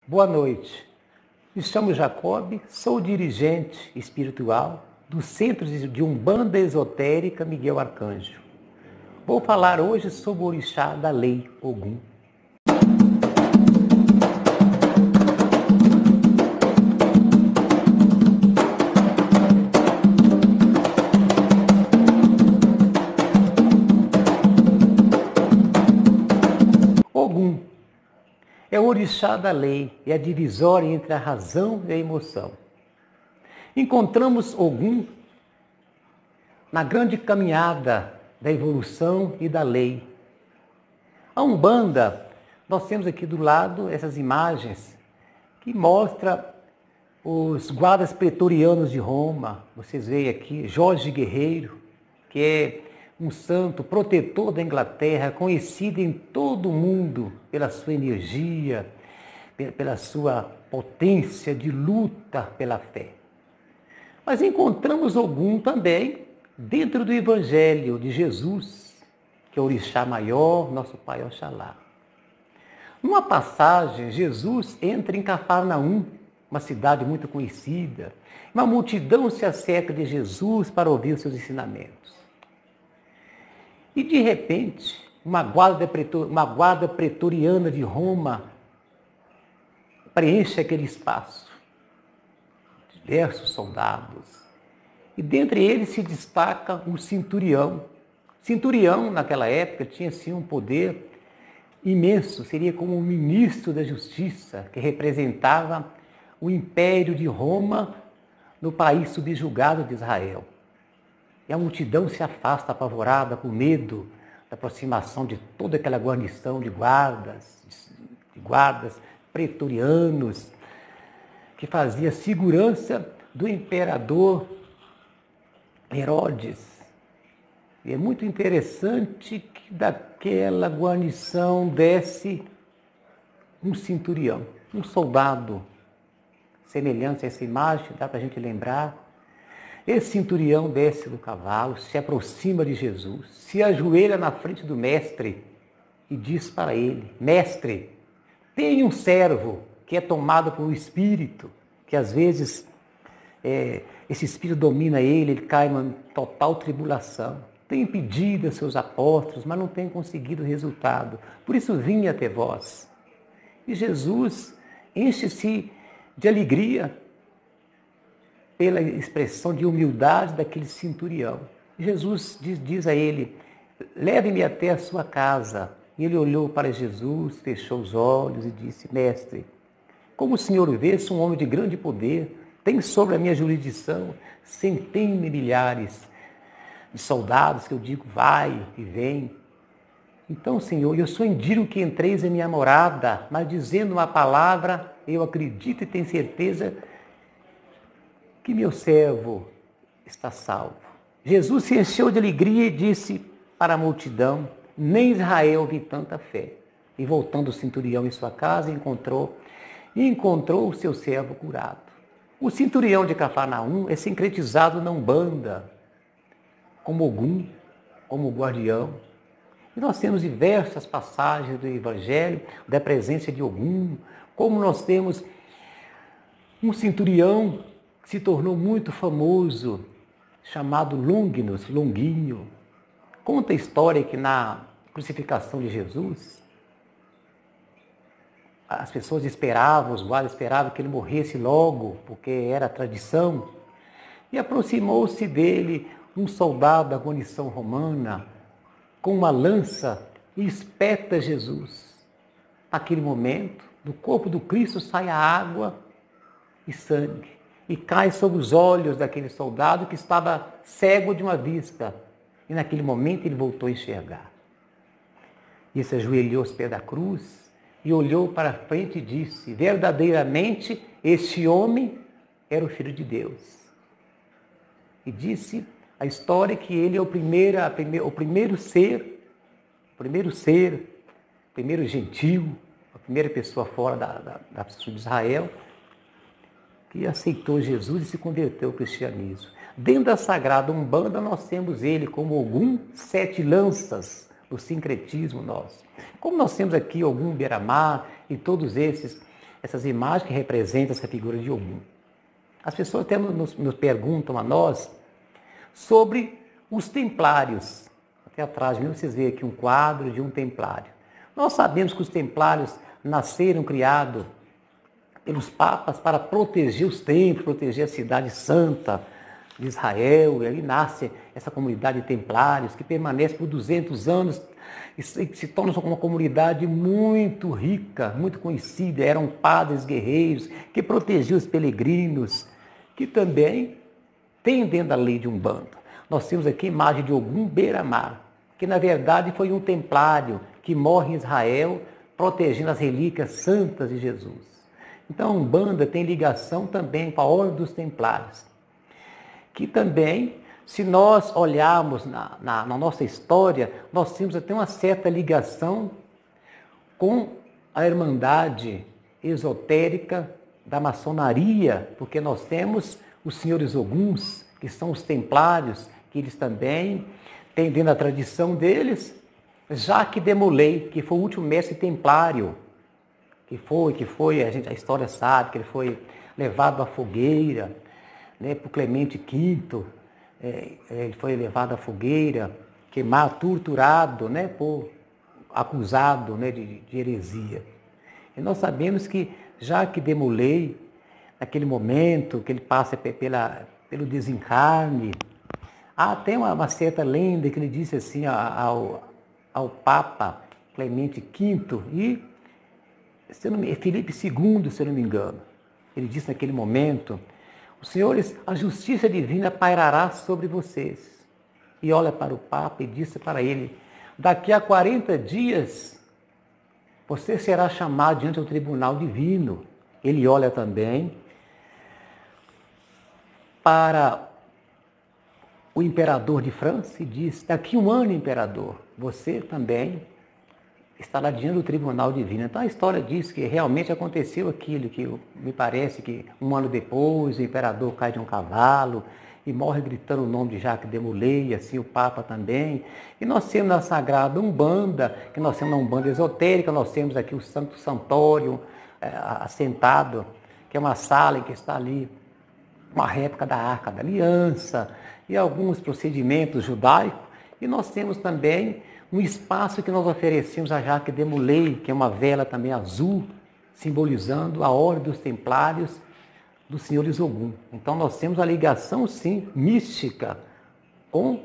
Boa noite. Me chamo Jacob, sou dirigente espiritual do Centro de Umbanda Esotérica Miguel Arcanjo. Vou falar hoje sobre o orixá da lei Ogum. Ogum é o orixá da lei, é a divisória entre a razão e a emoção. Encontramos Ogum na grande caminhada da evolução e da lei. A Umbanda, nós temos aqui do lado essas imagens que mostram os guardas pretorianos de Roma. Vocês veem aqui Jorge Guerreiro, que é um santo protetor da Inglaterra, conhecido em todo o mundo pela sua energia, pela sua potência de luta pela fé. Mas encontramos Ogum também dentro do Evangelho de Jesus, que é o orixá maior, nosso Pai Oxalá. Numa passagem, Jesus entra em Cafarnaum, uma cidade muito conhecida. Uma multidão se acerca de Jesus para ouvir os seus ensinamentos. E, de repente, uma guarda pretoriana de Roma preenche aquele espaço. Diversos soldados. E dentre eles se destaca um centurião. Centurião, naquela época, tinha sim um poder imenso, seria como um ministro da justiça, que representava o império de Roma no país subjugado de Israel. E a multidão se afasta apavorada, com medo da aproximação de toda aquela guarnição de guardas pretorianos, que fazia segurança do imperador Herodes. E é muito interessante que daquela guarnição desce um centurião, um soldado, semelhante a essa imagem, dá para a gente lembrar. Esse centurião desce do cavalo, se aproxima de Jesus, se ajoelha na frente do mestre e diz para ele: Mestre, tem um servo que é tomado por um espírito, que às vezes esse espírito domina ele cai em total tribulação. Tem impedido a seus apóstolos, mas não tem conseguido resultado. Por isso vim até vós. E Jesus enche-se de alegria pela expressão de humildade daquele centurião. Jesus diz a ele: leve-me até a sua casa. E ele olhou para Jesus, fechou os olhos e disse: Mestre, como o Senhor vê, sou um homem de grande poder, tem sobre a minha jurisdição centenas de milhares de soldados que eu digo vai e vem. Então, Senhor, eu sou indigno que entreis em minha morada, mas dizendo uma palavra, eu acredito e tenho certeza que meu servo está salvo. Jesus se encheu de alegria e disse para a multidão: nem Israel vi tanta fé. E voltando o centurião em sua casa, encontrou o seu servo curado. O centurião de Cafarnaum é sincretizado na Umbanda, como Ogum, como guardião. E nós temos diversas passagens do Evangelho da presença de Ogum, como nós temos um centurião que se tornou muito famoso, chamado Longuinho. Conta a história que na crucificação de Jesus, as pessoas esperavam, os guardas esperavam que ele morresse logo, porque era a tradição. E aproximou-se dele um soldado da guarnição romana, com uma lança, e espeta Jesus. Naquele momento, do corpo do Cristo sai a água e sangue, e cai sobre os olhos daquele soldado que estava cego de uma vista. E naquele momento ele voltou a enxergar. E se ajoelhou aos pés da cruz e olhou para frente e disse: verdadeiramente este homem era o Filho de Deus. E disse a história que ele é o primeiro gentil, a primeira pessoa fora da pessoa de Israel, que aceitou Jesus e se converteu ao cristianismo. Dentro da Sagrada Umbanda nós temos ele como Ogum, 7 lanças do sincretismo nosso. Como nós temos aqui Ogum Beramar e todos esses essas imagens que representam essa figura de Ogum. As pessoas até nos perguntam a nós sobre os templários. Até atrás de mim vocês veem aqui um quadro de um templário. Nós sabemos que os templários nasceram, criados pelos papas para proteger os templos, proteger a cidade santa de Israel. E ali nasce essa comunidade de templários que permanece por 200 anos e se torna uma comunidade muito rica, muito conhecida. Eram padres guerreiros que protegiam os peregrinos, que também tem dentro da lei de Umbanda. Nós temos aqui a imagem de Ogum Beira-Mar, que na verdade foi um templário que morre em Israel protegendo as relíquias santas de Jesus. Então a Umbanda tem ligação também com a Ordem dos Templários, que também, se nós olharmos na nossa história, nós temos até uma certa ligação com a Irmandade Esotérica da Maçonaria, porque nós temos os senhores Oguns, que são os templários, que eles também têm dentro da tradição deles, Jacques de Molay, que foi o último mestre templário, que foi, a história sabe, que ele foi levado à fogueira, né, por Clemente V, ele foi levado à fogueira, queimado, torturado, né, acusado, né, de heresia. E nós sabemos que Jacques de Molay, naquele momento que ele passa pelo desencarne, há até uma certa lenda que ele disse assim ao Papa Clemente V e Filipe II, se eu não me engano. Ele disse naquele momento: os senhores, a justiça divina pairará sobre vocês. E olha para o Papa e disse para ele: daqui a 40 dias você será chamado diante do tribunal divino. Ele olha também para o imperador de França e diz: daqui a um ano, imperador, você também estará diante do tribunal divino. Então a história diz que realmente aconteceu aquilo, que me parece que um ano depois o imperador cai de um cavalo e morre gritando o nome de Jacques de Molay, assim o Papa também. E nós temos na Sagrada Umbanda, que nós temos na Umbanda esotérica, nós temos aqui o Santo Santório assentado, que é uma sala em que está ali uma réplica da Arca da Aliança e alguns procedimentos judaicos. E nós temos também um espaço que nós oferecemos a Jacques de Molay, que é uma vela também azul, simbolizando a Ordem dos Templários dos senhores Ogum. Então nós temos a ligação, sim, mística com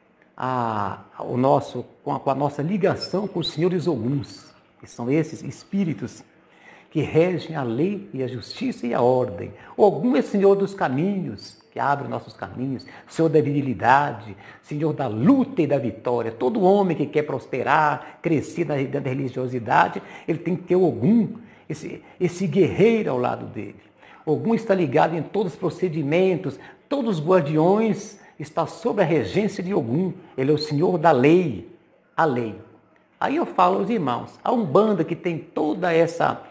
a nossa ligação com os senhores Oguns, que são esses espíritos que regem a lei e a justiça e a ordem. Ogum é Senhor dos caminhos, que abre nossos caminhos, Senhor da virilidade, Senhor da luta e da vitória. Todo homem que quer prosperar, crescer na religiosidade, ele tem que ter Ogum, esse guerreiro ao lado dele. Ogum está ligado em todos os procedimentos, todos os guardiões estão sob a regência de Ogum. Ele é o Senhor da lei, a lei. Aí eu falo aos irmãos, a Umbanda que tem toda essa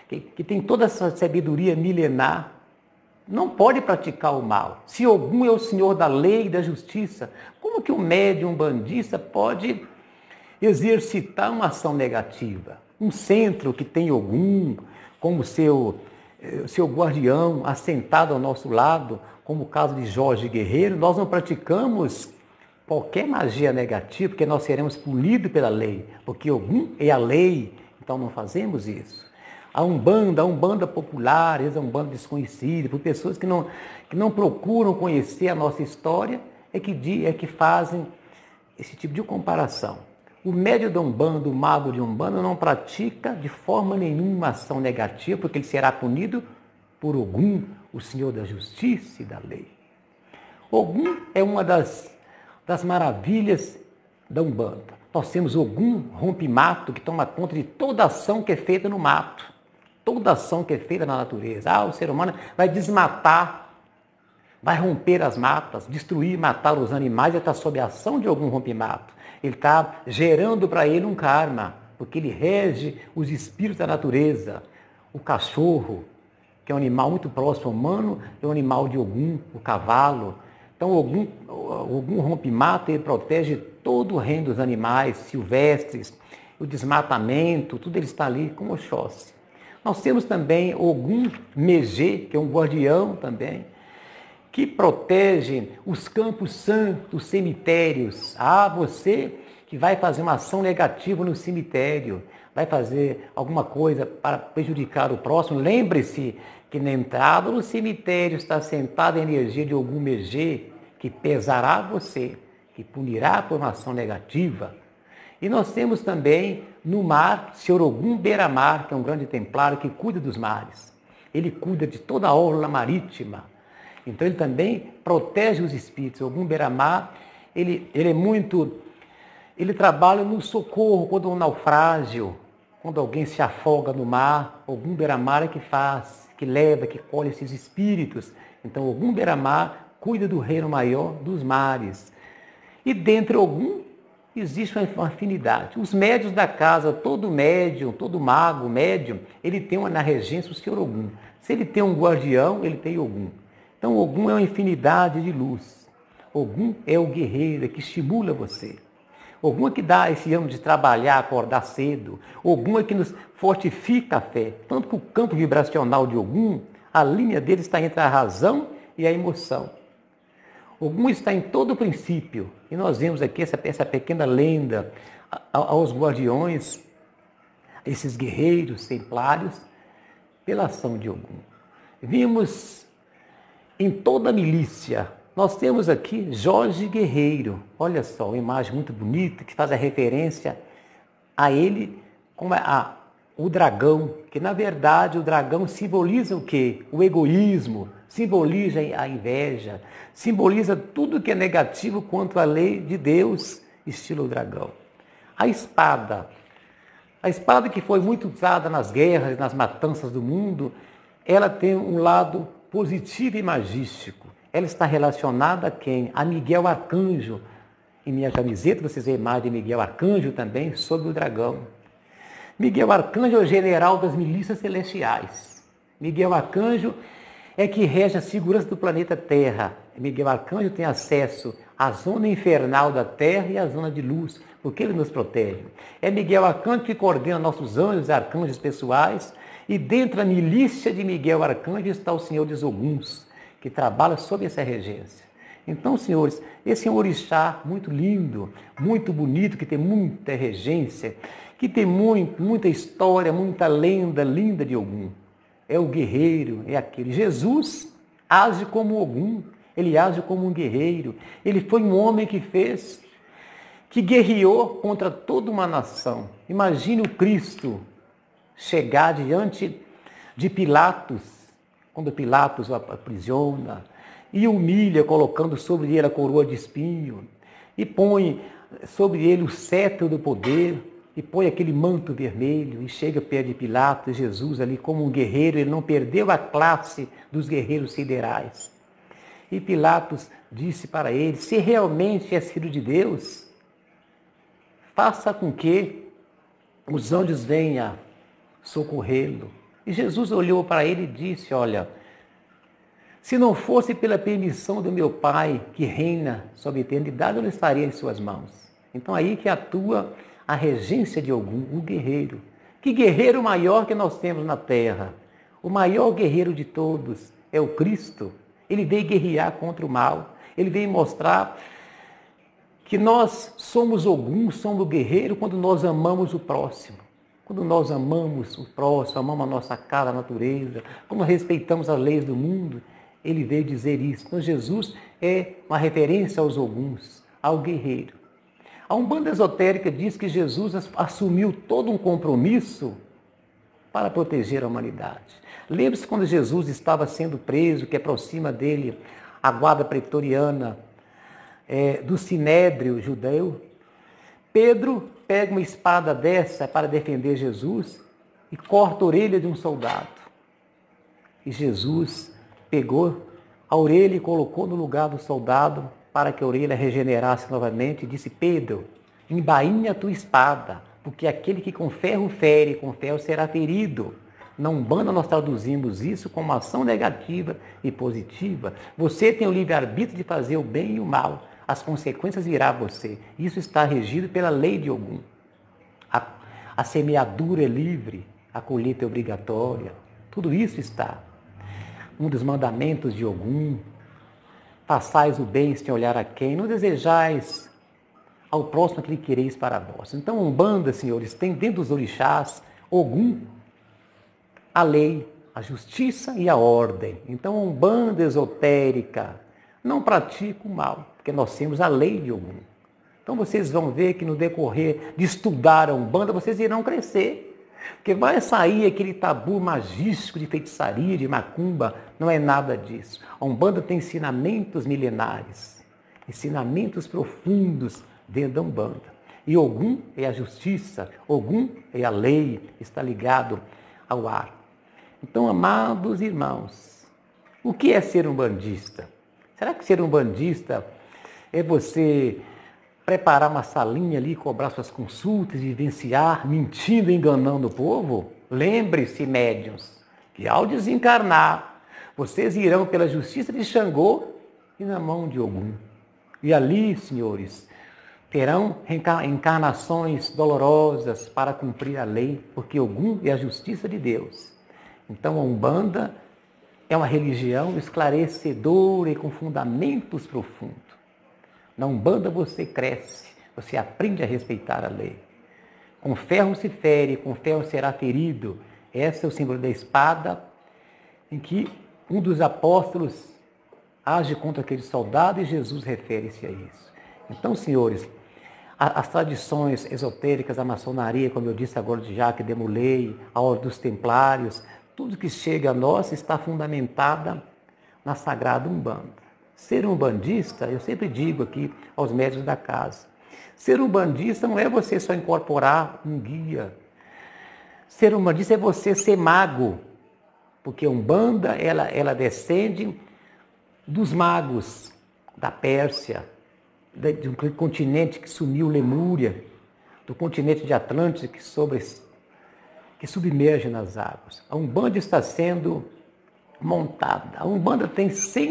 sabedoria milenar, não pode praticar o mal. Se Ogum é o Senhor da lei e da justiça, como que um médium umbandista pode exercitar uma ação negativa? Um centro que tem Ogum como seu guardião assentado ao nosso lado, como o caso de Jorge Guerreiro, nós não praticamos qualquer magia negativa, porque nós seremos punidos pela lei, porque Ogum é a lei, então não fazemos isso. A Umbanda popular, a Umbanda desconhecida, por pessoas que não procuram conhecer a nossa história, é que fazem esse tipo de comparação. O médium da Umbanda, o mago de Umbanda, não pratica de forma nenhuma ação negativa, porque ele será punido por Ogum, o Senhor da Justiça e da Lei. Ogum é uma das maravilhas da Umbanda. Nós temos Ogum rompe-mato, que toma conta de toda ação que é feita no mato, toda ação que é feita na natureza. O ser humano vai desmatar, vai romper as matas, destruir, matar os animais, ele está sob a ação de algum rompe-mato. Ele está gerando para ele um karma, porque ele rege os espíritos da natureza. O cachorro, que é um animal muito próximo ao humano, é um animal de Ogum, o cavalo. Então, Ogum rompe-mato, ele protege todo o reino dos animais silvestres, o desmatamento, tudo ele está ali com Oxóssi. Nós temos também Ogum Megê, que é um guardião também, que protege os campos santos, cemitérios. Ah, você que vai fazer uma ação negativa no cemitério, vai fazer alguma coisa para prejudicar o próximo, lembre-se que na entrada no cemitério está sentada a energia de Ogum Megê, que pesará você, que punirá por uma ação negativa. E nós temos também no mar, Senhor Ogum Beira-Mar, que é um grande templário que cuida dos mares. Ele cuida de toda a orla marítima. Então ele também protege os espíritos. Ogum Beira-Mar, ele trabalha no socorro quando há um naufrágio, quando alguém se afoga no mar. Ogum Beira-Mar é que faz, que leva, que colhe esses espíritos. Então Ogum Beira-Mar cuida do reino maior dos mares. E dentre Ogum existe uma afinidade. Os médiuns da casa, todo médium, todo mago, médium, ele tem na regência o Senhor Ogum. Se ele tem um guardião, ele tem Ogum. Então Ogum é uma infinidade de luz. Ogum é o guerreiro que estimula você. Ogum é que dá esse ânimo de trabalhar, acordar cedo. Ogum é que nos fortifica a fé. Tanto que o campo vibracional de Ogum, a linha dele está entre a razão e a emoção. Ogum está em todo o princípio. E nós vemos aqui essa pequena lenda aos guardiões, esses guerreiros templários, pela ação de Ogum. Vimos em toda a milícia. Nós temos aqui Jorge Guerreiro. Olha só, uma imagem muito bonita que faz a referência a ele como o dragão, que na verdade o dragão simboliza o quê? O egoísmo, simboliza a inveja, simboliza tudo que é negativo quanto à lei de Deus, estilo dragão. A espada que foi muito usada nas guerras, nas matanças do mundo, ela tem um lado positivo e magístico. Ela está relacionada a quem? A Miguel Arcanjo. Em minha camiseta vocês veem a imagem de Miguel Arcanjo também sobre o dragão. Miguel Arcanjo é o general das milícias celestiais. Miguel Arcanjo é que rege a segurança do planeta Terra. Miguel Arcanjo tem acesso à zona infernal da Terra e à zona de luz, porque ele nos protege. É Miguel Arcanjo que coordena nossos anjos, arcanjos pessoais, e dentro da milícia de Miguel Arcanjo está o Senhor dos Oguns, que trabalha sob essa regência. Então, senhores, esse é um orixá muito lindo, muito bonito, que tem muita regência, que tem muita história, muita lenda linda de Ogum. É o guerreiro, é aquele. Jesus age como Ogum, ele age como um guerreiro. Ele foi um homem que guerreou contra toda uma nação. Imagine o Cristo chegar diante de Pilatos, quando Pilatos o aprisiona, e humilha, colocando sobre ele a coroa de espinho, e põe sobre ele o cetro do poder, e põe aquele manto vermelho, e chega perto de Pilatos, e Jesus ali como um guerreiro, ele não perdeu a classe dos guerreiros siderais. E Pilatos disse para ele, se realmente és filho de Deus, faça com que os anjos venham socorrê-lo. E Jesus olhou para ele e disse, olha, se não fosse pela permissão do meu Pai, que reina sobre a eternidade, eu não estaria em suas mãos. Então aí que atua a regência de Ogum, o guerreiro. Que guerreiro maior que nós temos na Terra? O maior guerreiro de todos é o Cristo. Ele veio guerrear contra o mal. Ele veio mostrar que nós somos Ogum, somos guerreiro quando nós amamos o próximo. Quando nós amamos o próximo, amamos a nossa casa, a natureza, quando respeitamos as leis do mundo, ele veio dizer isso. Então Jesus é uma referência aos Oguns, ao guerreiro. A Umbanda esotérica diz que Jesus assumiu todo um compromisso para proteger a humanidade. Lembre-se quando Jesus estava sendo preso, que aproxima dele a guarda pretoriana do Sinédrio judeu. Pedro pega uma espada dessa para defender Jesus e corta a orelha de um soldado. E Jesus pegou a orelha e colocou no lugar do soldado para que a orelha regenerasse novamente e disse, Pedro, embainha a tua espada, porque aquele que com ferro fere, com ferro será ferido. Na Umbanda nós traduzimos isso como ação negativa e positiva. Você tem o livre-arbítrio de fazer o bem e o mal. As consequências virão a você. Isso está regido pela lei de Ogum. A semeadura é livre. a colheita é obrigatória, tudo isso está. Um dos mandamentos de Ogum, façais o bem sem olhar a quem, não desejais ao próximo que lhe quereis para vós. Então, a Umbanda, senhores, tem dentro dos orixás, Ogum, a lei, a justiça e a ordem. Então, a Umbanda esotérica não pratica o mal, porque nós temos a lei de Ogum. Então, vocês vão ver que no decorrer de estudar a Umbanda, vocês irão crescer. Porque vai sair aquele tabu magístico de feitiçaria, de macumba, não é nada disso. A Umbanda tem ensinamentos milenares, ensinamentos profundos dentro da Umbanda. E Ogum é a justiça, Ogum é a lei, está ligado ao ar. Então, amados irmãos, o que é ser umbandista? Será que ser umbandista é você preparar uma salinha ali, cobrar suas consultas, vivenciar, mentindo, enganando o povo? Lembre-se, médiuns, que ao desencarnar, vocês irão pela justiça de Xangô e na mão de Ogum. E ali, senhores, terão encarnações dolorosas para cumprir a lei, porque Ogum é a justiça de Deus. Então, a Umbanda é uma religião esclarecedora e com fundamentos profundos. Na Umbanda você cresce, você aprende a respeitar a lei. Com ferro se fere, com ferro será ferido. Esse é o símbolo da espada, em que um dos apóstolos age contra aquele soldado e Jesus refere-se a isso. Então, senhores, as tradições esotéricas, a maçonaria, como eu disse agora de Jacques de Molay, a Ordem dos Templários, tudo que chega a nós está fundamentada na Sagrada Umbanda. Ser umbandista, eu sempre digo aqui aos médiuns da casa, ser umbandista não é você só incorporar um guia. Ser umbandista é você ser mago, porque a Umbanda, ela descende dos magos da Pérsia, de um continente que sumiu, Lemúria, do continente de Atlântida que submerge nas águas. A Umbanda está sendo montada. A Umbanda tem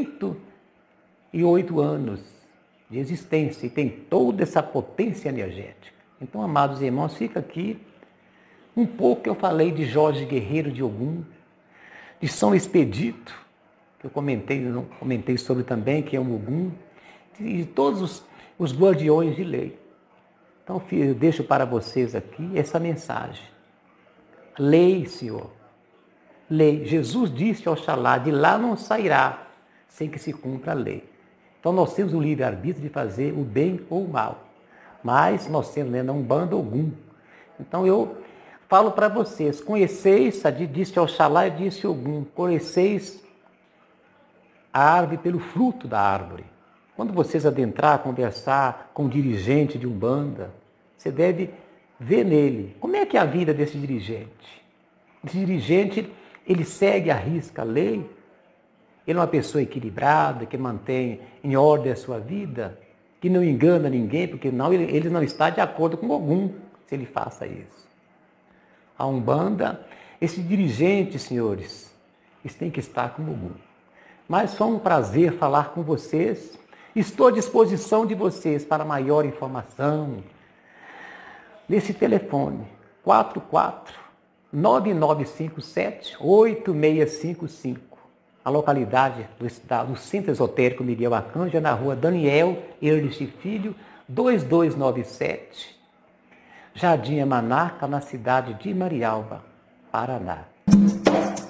108 anos de existência e tem toda essa potência energética. Então, amados irmãos, fica aqui um pouco que eu falei de Jorge Guerreiro de Ogum, de São Expedito, que eu comentei sobre também, que é um Ogum, e de todos os guardiões de lei. Então, eu deixo para vocês aqui essa mensagem. Lei, Senhor. Lei. Jesus disse ao Oxalá, de lá não sairá sem que se cumpra a lei. Então, nós temos o livre-arbítrio de fazer o bem ou o mal. Mas nós temos na Umbanda Ogum. Então, eu falo para vocês, conheceis, disse Oxalá e disse Ogum, conheceis a árvore pelo fruto da árvore. Quando vocês adentrar, conversar com um dirigente de Umbanda, você deve ver nele como é que é a vida desse dirigente. Esse dirigente, ele segue à risca a lei, ele é uma pessoa equilibrada, que mantém em ordem a sua vida, que não engana ninguém, porque não, ele não está de acordo com Ogum, se ele faça isso. A Umbanda, esse dirigente, senhores, eles têm que estar com Ogum. Mas foi um prazer falar com vocês. Estou à disposição de vocês para maior informação nesse telefone 44-9957-8655. A localidade do Centro Esotérico Miguel Arcanjo, na rua Daniel Erlich Filho, 2297, Jardim Amanarca, na cidade de Marialva, Paraná.